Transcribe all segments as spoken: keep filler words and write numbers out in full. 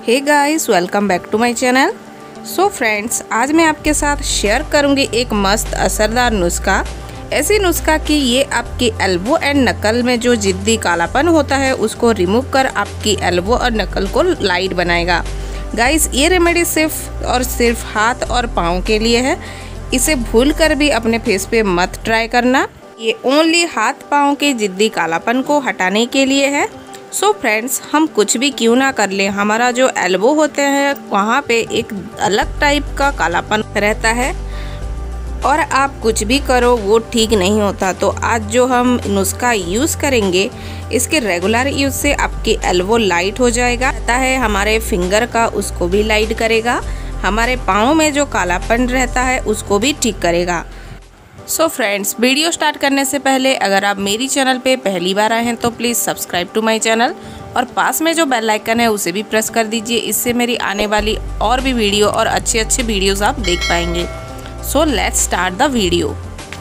Hey guys, welcome back to my channel. So friends, आज मैं आपके साथ शेयर करूंगी एक मस्त असरदार नुस्खा। ऐसी नुस्खा कि ये आपकी एल्बो एंड नकल में जो जिद्दी कालापन होता है उसको रिमूव कर आपकी एल्बो और नकल को लाइट बनाएगा। गाइस, ये रेमेडी सिर्फ और सिर्फ हाथ और पाँव के लिए है। इसे भूल कर भी अपने फेस पे मत ट्राई करना। ये ओनली हाथ पाँव के जिद्दी कालापन को हटाने के लिए है। सो so फ्रेंड्स, हम कुछ भी क्यों ना कर लें, हमारा जो एल्बो होते हैं वहाँ पे एक अलग टाइप का कालापन रहता है और आप कुछ भी करो वो ठीक नहीं होता। तो आज जो हम नुस्खा यूज़ करेंगे, इसके रेगुलर यूज़ से आपकी एल्बो लाइट हो जाएगा। रहता है हमारे फिंगर का, उसको भी लाइट करेगा। हमारे पाँव में जो कालापन रहता है उसको भी ठीक करेगा। सो फ्रेंड्स, वीडियो स्टार्ट करने से पहले अगर आप मेरी चैनल पे पहली बार आए हैं तो please subscribe to my channel और पास में जो बेल आइकन है उसे भी प्रेस कर दीजिए। इससे मेरी आने वाली और भी वीडियो और अच्छे अच्छे वीडियोस आप देख पाएंगे। So let's start the video.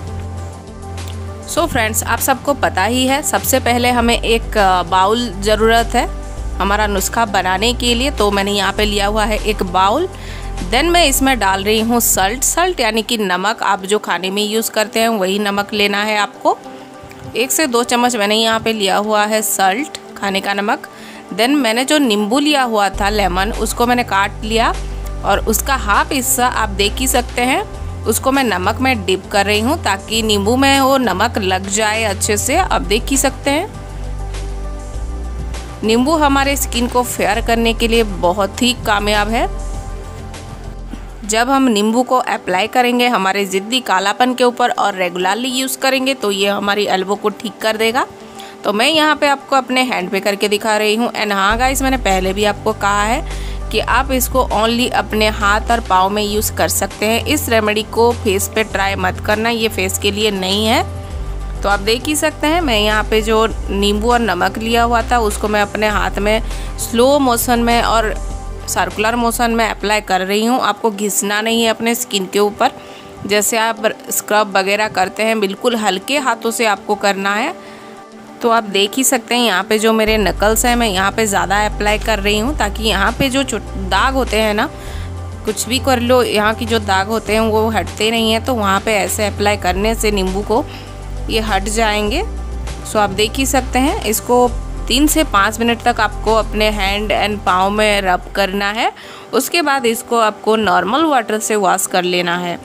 So friends, आप सबको पता ही है, सबसे पहले हमें एक बाउल ज़रूरत है हमारा नुस्खा बनाने के लिए। तो मैंने यहाँ पे लिया हुआ है एक बाउल। देन मैं इसमें डाल रही हूँ सल्ट सल्ट यानी कि नमक। आप जो खाने में यूज़ करते हैं वही नमक लेना है आपको। एक से दो चम्मच मैंने यहाँ पे लिया हुआ है सल्ट, खाने का नमक। देन मैंने जो नींबू लिया हुआ था लेमन, उसको मैंने काट लिया और उसका हाफ हिस्सा आप देख ही सकते हैं, उसको मैं नमक में डिप कर रही हूँ ताकि नींबू में वो नमक लग जाए अच्छे से। आप देख ही सकते हैं, नींबू हमारे स्किन को फेयर करने के लिए बहुत ही कामयाब है। जब हम नींबू को अप्लाई करेंगे हमारे ज़िद्दी कालापन के ऊपर और रेगुलरली यूज़ करेंगे तो ये हमारी एल्बो को ठीक कर देगा। तो मैं यहाँ पे आपको अपने हैंड पे करके दिखा रही हूँ। एंड हाँ गाइस, मैंने पहले भी आपको कहा है कि आप इसको ओनली अपने हाथ और पाँव में यूज़ कर सकते हैं। इस रेमेडी को फेस पे ट्राई मत करना, ये फेस के लिए नहीं है। तो आप देख ही सकते हैं, मैं यहाँ पे जो नींबू और नमक लिया हुआ था उसको मैं अपने हाथ में स्लो मोशन में और सर्कुलर मोशन में अप्लाई कर रही हूँ। आपको घिसना नहीं है अपने स्किन के ऊपर, जैसे आप स्क्रब वगैरह करते हैं, बिल्कुल हल्के हाथों से आपको करना है। तो आप देख ही सकते हैं यहाँ पे जो मेरे नकल्स हैं मैं यहाँ पे ज़्यादा अप्लाई कर रही हूँ ताकि यहाँ पे जो दाग होते हैं ना, कुछ भी कर लो, यहाँ की जो दाग होते हैं वो हटते नहीं हैं। तो वहाँ पे ऐसे अप्लाई करने से नींबू को ये हट जाएंगे। सो आप देख ही सकते हैं, इसको तीन से पाँच मिनट तक आपको अपने हैंड एंड पाँव में रब करना है। उसके बाद इसको आपको नॉर्मल वाटर से वॉश कर लेना है।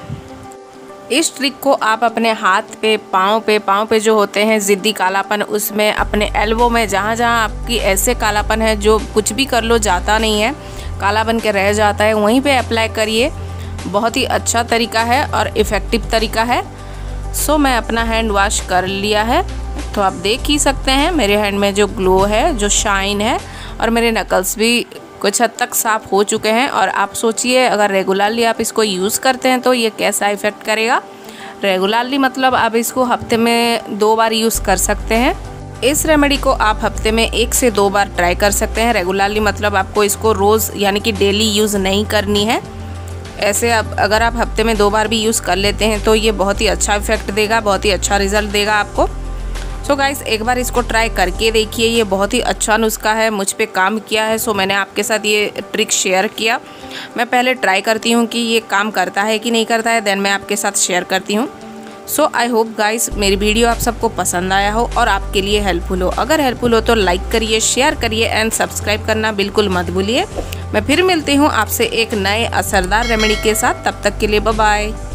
इस ट्रिक को आप अपने हाथ पे, पाँव पे पाँव पे जो होते हैं ज़िद्दी कालापन, उसमें अपने एल्बो में जहाँ जहाँ आपकी ऐसे कालापन है जो कुछ भी कर लो जाता नहीं है, काला बन के रह जाता है, वहीं पे अप्लाई करिए। बहुत ही अच्छा तरीका है और इफ़ेक्टिव तरीका है। सो मैं अपना हैंड वॉश कर लिया है। तो आप देख ही सकते हैं मेरे हैंड में जो ग्लो है, जो शाइन है, और मेरे नकल्स भी कुछ हद तक साफ़ हो चुके हैं। और आप सोचिए, अगर रेगुलरली आप इसको यूज़ करते हैं तो ये कैसा इफ़ेक्ट करेगा। रेगुलरली मतलब आप इसको हफ्ते में दो बार यूज़ कर सकते हैं। इस रेमेडी को आप हफ्ते में एक से दो बार ट्राई कर सकते हैं। रेगुलरली मतलब आपको इसको रोज़ यानी कि डेली यूज़ नहीं करनी है। ऐसे अब अगर आप हफ्ते में दो बार भी यूज़ कर लेते हैं तो ये बहुत ही अच्छा इफ़ेक्ट देगा, बहुत ही अच्छा रिज़ल्ट देगा आपको। सो so गाइस, एक बार इसको ट्राई करके देखिए, ये बहुत ही अच्छा नुस्खा है, मुझ पे काम किया है। सो so मैंने आपके साथ ये ट्रिक शेयर किया। मैं पहले ट्राई करती हूँ कि ये काम करता है कि नहीं करता है, देन मैं आपके साथ शेयर करती हूँ। सो आई होप गाइस मेरी वीडियो आप सबको पसंद आया हो और आपके लिए हेल्पफुल हो। अगर हेल्पफुल हो तो लाइक करिए, शेयर करिए एंड सब्सक्राइब करना बिल्कुल मत भूलिए। मैं फिर मिलती हूँ आपसे एक नए असरदार रेमेडी के साथ। तब तक के लिए बाय बाय।